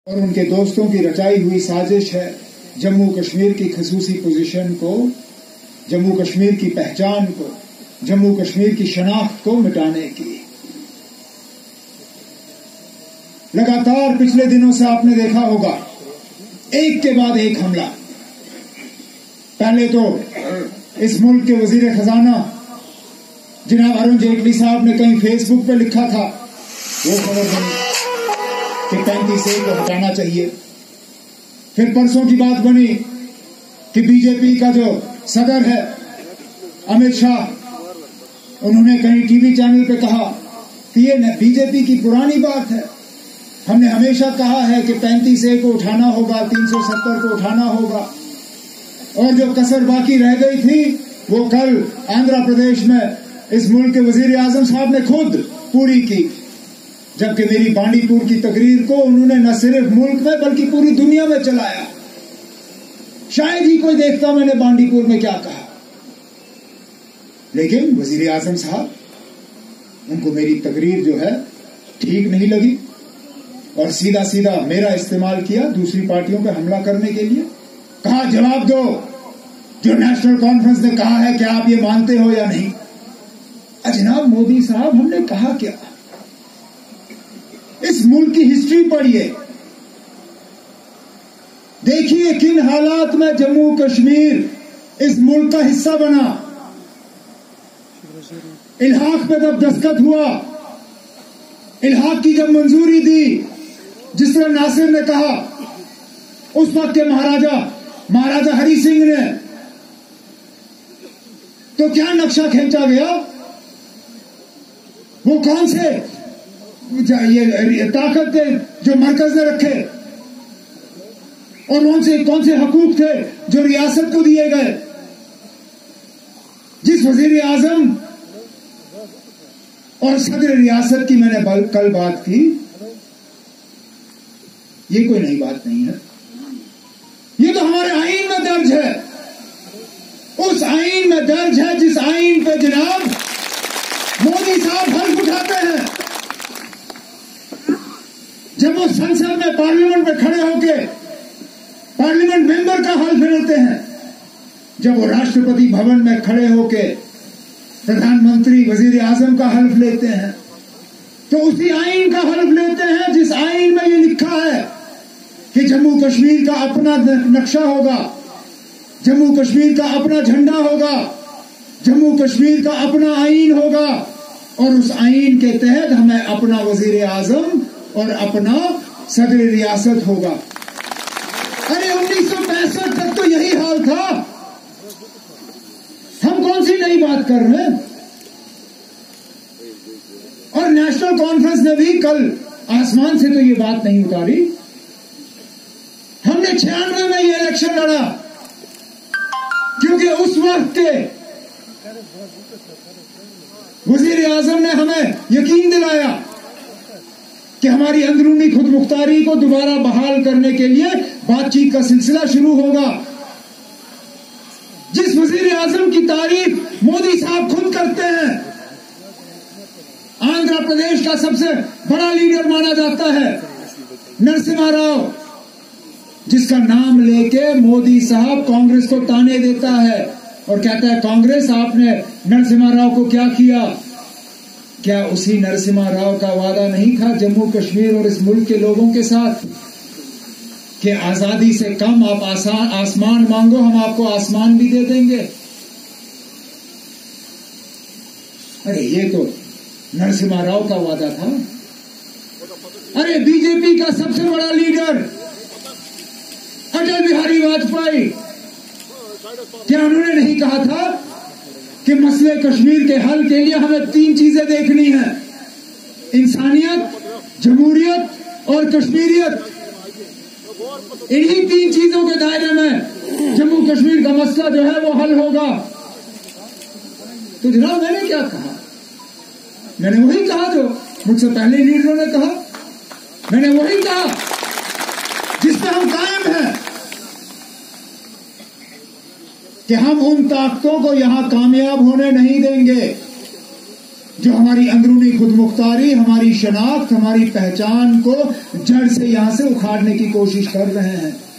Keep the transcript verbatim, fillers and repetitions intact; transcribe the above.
और उनके दोस्तों की रचाई हुई साजिश है जम्मू कश्मीर की खसूसी पोजीशन को, जम्मू कश्मीर की पहचान को, जम्मू कश्मीर की शनाख्त को मिटाने की। लगातार पिछले दिनों से आपने देखा होगा एक के बाद एक हमला। पहले तो इस मुल्क के वजीर खजाना जनाब अरुण जेटली साहब ने कहीं फेसबुक पे लिखा था वो खबर बनी कि पैंतीस ए को हटाना चाहिए। फिर परसों की बात बनी कि बीजेपी का जो सदर है अमित शाह, उन्होंने कहीं टीवी चैनल पे कहा कि ये बीजेपी की पुरानी बात है, हमने हमेशा कहा है कि पैंतीस ए को उठाना होगा, तीन सौ सत्तर को उठाना होगा, और जो कसर बाकी रह गई थी वो कल आंध्र प्रदेश में इस मुल्क के वजीर आजम साहब ने खुद पूरी की। जबकि मेरी बांडीपुर की तकरीर को उन्होंने न सिर्फ मुल्क में बल्कि पूरी दुनिया में चलाया। शायद ही कोई देखता मैंने बांडीपुर में क्या कहा, लेकिन वजीर आजम साहब, उनको मेरी तकरीर जो है ठीक नहीं लगी और सीधा सीधा मेरा इस्तेमाल किया दूसरी पार्टियों पर हमला करने के लिए। कहा जवाब दो, जो नेशनल कॉन्फ्रेंस ने कहा है क्या आप ये मानते हो या नहीं? जनाब मोदी साहब, हमने कहा क्या? इस मुल्क की हिस्ट्री पढ़िए, देखिए किन हालात में जम्मू कश्मीर इस मुल्क का हिस्सा बना। इल्हाक पे जब दस्तखत हुआ, इल्हाक की जब मंजूरी दी, जिस तरह नासिर ने कहा, उस वक्त के महाराजा महाराजा हरि सिंह ने, तो क्या नक्शा खींचा गया? वो कौन से ये ताकत थे जो मरकज ने रखे, और कौन से कौन से हकूक थे जो रियासत को दिए गए? जिस वजीर आजम और सदर रियासत की मैंने कल बात की, ये कोई नई बात नहीं है, ये तो हमारे आईन में दर्ज है। उस आईन में दर्ज है जिस आईन पे जनाब मोदी साहब हल्फ उठाते हैं। जब वो संसद में पार्लियामेंट में खड़े होके पार्लियामेंट मेंबर का हल्फ लेते हैं, जब वो राष्ट्रपति भवन में खड़े होके प्रधानमंत्री वजीर आजम का हल्फ लेते हैं, तो उसी आईन का हल्फ लेते हैं जिस आईन में ये लिखा है कि जम्मू कश्मीर का अपना नक्शा होगा, जम्मू कश्मीर का अपना झंडा होगा, जम्मू कश्मीर का अपना आईन होगा, और उस आईन के तहत हमें अपना वजीर आजम और अपना सदर रियासत होगा। अरे उन्नीस सौ पैंसठ तक तो यही हाल था, हम कौन सी नई बात कर रहे हैं? और नेशनल कॉन्फ्रेंस ने भी कल आसमान से तो ये बात नहीं उतारी। हमने छियानवे में ये इलेक्शन लड़ा क्योंकि उस वक्त के वजीर आजम ने हमें यकीन दिलाया कि हमारी अंदरूनी खुद मुख्तारी को दोबारा बहाल करने के लिए बातचीत का सिलसिला शुरू होगा। जिस वजीर आजम की तारीफ मोदी साहब खुद करते हैं, आंध्र प्रदेश का सबसे बड़ा लीडर माना जाता है नरसिम्हा राव, जिसका नाम लेके मोदी साहब कांग्रेस को ताने देता है और कहता है कांग्रेस आपने नरसिम्हा राव को क्या किया? क्या उसी नरसिम्हा राव का वादा नहीं था जम्मू कश्मीर और इस मुल्क के लोगों के साथ कि आजादी से कम आप आसान आसमान मांगो, हम आपको आसमान भी दे देंगे? अरे ये तो नरसिम्हा राव का वादा था। अरे बीजेपी का सबसे बड़ा लीडर अटल बिहारी वाजपेयी, क्या उन्होंने नहीं कहा था कि मसले कश्मीर के हल के लिए हमें तीन चीजें देखनी है, इंसानियत, जमहूरियत और कश्मीरियत? इन्हीं तीन चीजों के दायरे में जम्मू कश्मीर का मसला जो है वो हल होगा। तो जनाब मैंने क्या कहा? मैंने वही कहा जो मुझसे पहले लीडरों ने कहा, मैंने वही कहा जिस पे हम कायम हैं कि हम उन ताकतों को यहां कामयाब होने नहीं देंगे जो हमारी अंदरूनी खुदमुख्तारी, हमारी शनाख्त, हमारी पहचान को जड़ से यहां से उखाड़ने की कोशिश कर रहे हैं।